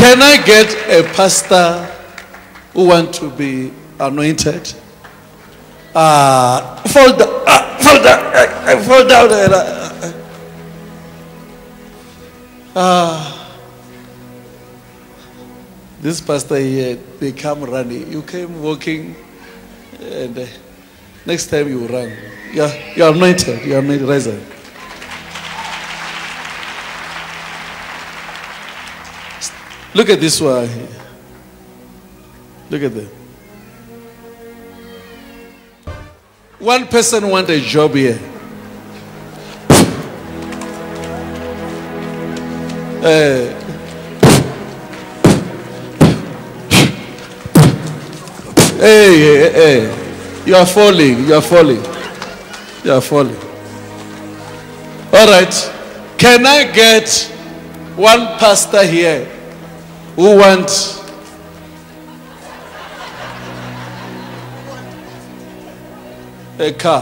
Can I get a pastor who want to be anointed? Fall down. Fall down. This pastor here, they come running. You came walking, and next time you run. You're anointed. You're anointed. Rise up. Look at this one here. Look at that. One person wants a job here. Hey. You are falling. You are falling. You are falling. All right. Can I get one pastor here who wants a car?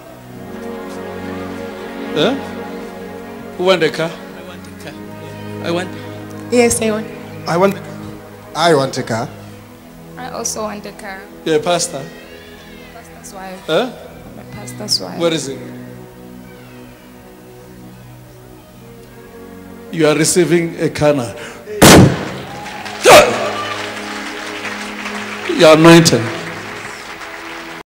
Huh? Who want a car? I want a car. I want. Yes, I want. I want a car. I also want a car. You're a pastor? Pastor's wife. Huh? My pastor's wife. Where is it? You are receiving a car now. You are anointed.